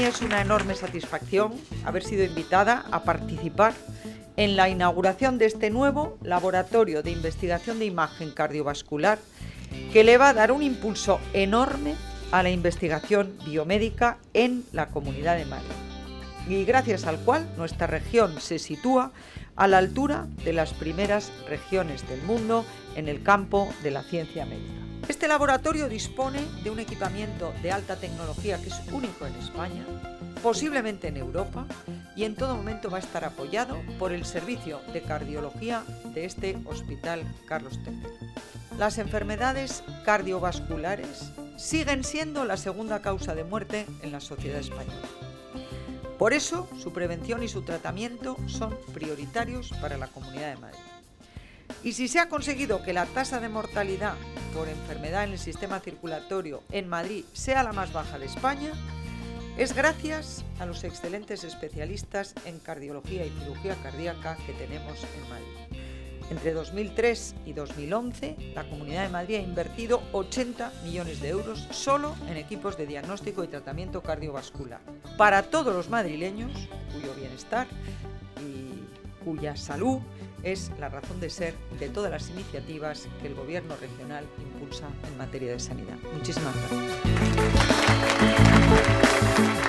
mí es una enorme satisfacción haber sido invitada a participar en la inauguración de este nuevo laboratorio de investigación de imagen cardiovascular que le va a dar un impulso enorme a la investigación biomédica en la Comunidad de Madrid y gracias al cual nuestra región se sitúa a la altura de las primeras regiones del mundo en el campo de la ciencia médica. Este laboratorio dispone de un equipamiento de alta tecnología que es único en España, posiblemente en Europa, y en todo momento va a estar apoyado por el servicio de cardiología de este Hospital Carlos III. Las enfermedades cardiovasculares siguen siendo la segunda causa de muerte en la sociedad española. Por eso, su prevención y su tratamiento son prioritarios para la Comunidad de Madrid. Y si se ha conseguido que la tasa de mortalidad por enfermedad en el sistema circulatorio en Madrid sea la más baja de España, es gracias a los excelentes especialistas en cardiología y cirugía cardíaca que tenemos en Madrid. Entre 2003 y 2011, la Comunidad de Madrid ha invertido 80 millones de euros solo en equipos de diagnóstico y tratamiento cardiovascular para todos los madrileños, cuyo bienestar y cuya salud es la razón de ser de todas las iniciativas que el Gobierno regional impulsa en materia de sanidad. Muchísimas gracias.